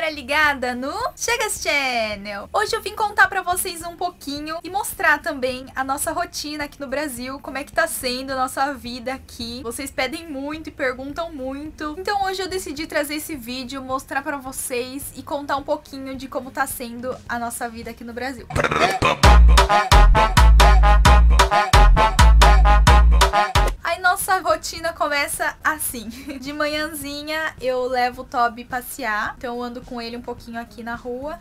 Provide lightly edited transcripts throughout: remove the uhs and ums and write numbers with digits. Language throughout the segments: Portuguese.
agora ligada no Chegas Channel. Hoje eu vim contar pra vocês um pouquinho e mostrar também a nossa rotina aqui no Brasil, como é que tá sendo a nossa vida aqui. Vocês pedem muito e perguntam muito. Então hoje eu decidi trazer esse vídeo, mostrar pra vocês e contar um pouquinho de como tá sendo a nossa vida aqui no Brasil. Aí nossa rotina começa assim. De manhãzinha eu levo o Toby passear, então eu ando com ele um pouquinho aqui na rua.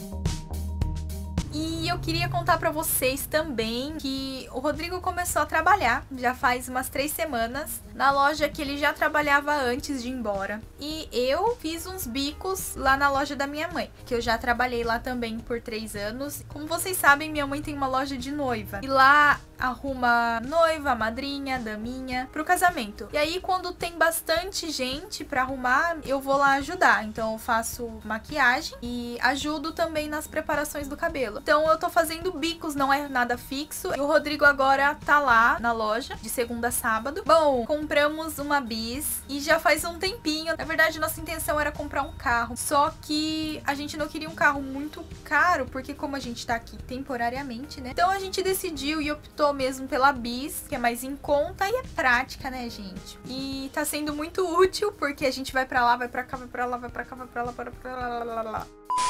E eu queria contar pra vocês também que o Rodrigo começou a trabalhar, já faz umas 3 semanas, na loja que ele já trabalhava antes de ir embora. E eu fiz uns bicos lá na loja da minha mãe, que eu já trabalhei lá também por 3 anos. Como vocês sabem, minha mãe tem uma loja de noiva. E lá arruma noiva, madrinha, daminha pro casamento. E aí quando tem bastante gente pra arrumar, eu vou lá ajudar. Então eu faço maquiagem e ajudo também nas preparações do cabelo. Então eu tô fazendo bicos, não é nada fixo. E o Rodrigo agora tá lá na loja, de segunda a sábado. Bom, compramos uma bis e já faz um tempinho. Na verdade, nossa intenção era comprar um carro. Só que a gente não queria um carro muito caro, porque como a gente tá aqui temporariamente, né? Então a gente decidiu e optou mesmo pela bis, que é mais em conta e é prática, né, gente? E tá sendo muito útil, porque a gente vai pra lá, vai pra cá, vai pra lá, vai pra cá, vai pra lá, vai pra lá.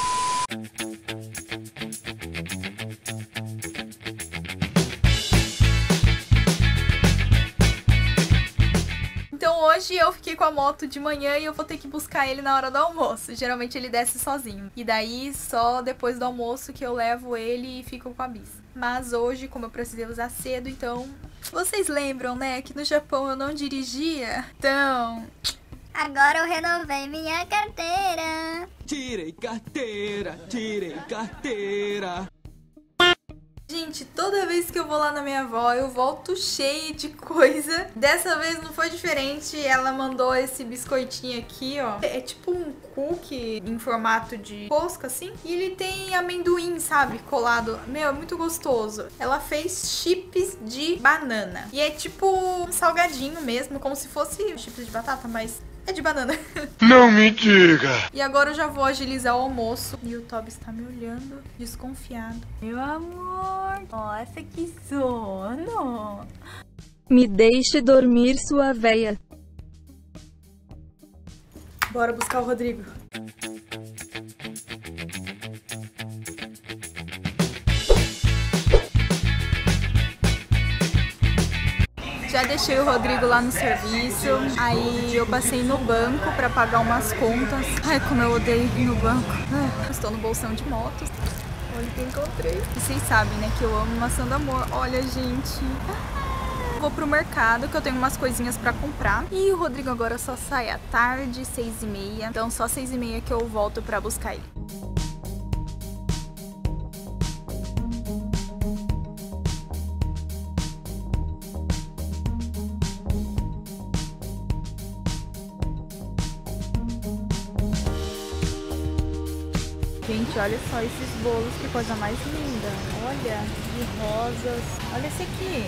Então hoje eu fiquei com a moto de manhã e eu vou ter que buscar ele na hora do almoço. Geralmente ele desce sozinho. E daí só depois do almoço que eu levo ele e fico com a bis. Mas hoje, como eu precisei usar cedo, então... Vocês lembram, né, que no Japão eu não dirigia? Então... Agora eu renovei minha carteira. Tirei carteira, tirei carteira. Gente, toda vez que eu vou lá na minha avó, eu volto cheia de coisa. Dessa vez não foi diferente. Ela mandou esse biscoitinho aqui, ó. É tipo um cookie em formato de rosca, assim. E ele tem amendoim, sabe? Colado. Meu, é muito gostoso. Ela fez chips de banana. E é tipo um salgadinho mesmo, como se fosse chips de batata, mas... é de banana. Não me diga. E agora eu já vou agilizar o almoço. E o Toby está me olhando, desconfiado. Meu amor, nossa, que sono. Me deixe dormir, sua véia. Bora buscar o Rodrigo. Já deixei o Rodrigo lá no serviço, aí eu passei no banco pra pagar umas contas. Ai, como eu odeio ir no banco. Estou no bolsão de motos. Olha o que eu encontrei. E vocês sabem, né, que eu amo maçã do amor. Olha, gente. Vou pro mercado, que eu tenho umas coisinhas pra comprar. E o Rodrigo agora só sai à tarde, 6h30. Então só 6h30 que eu volto pra buscar ele. Gente, olha só esses bolos, que coisa mais linda. Olha, de rosas. Olha esse aqui.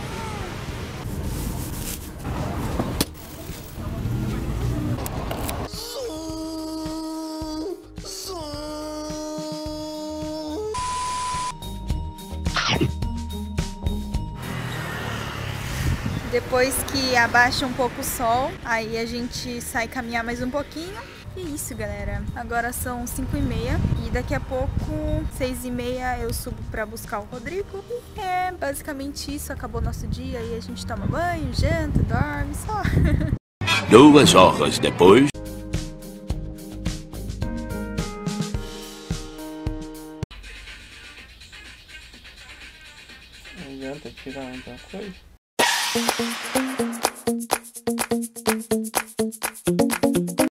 Depois que abaixa um pouco o sol, aí a gente sai caminhar mais um pouquinho. E é isso, galera. Agora são 5h30 e daqui a pouco, 6h30, eu subo pra buscar o Rodrigo. E é basicamente isso. Acabou nosso dia e a gente toma banho, janta, dorme, só. 2 horas depois. Não adianta tirar muita coisa.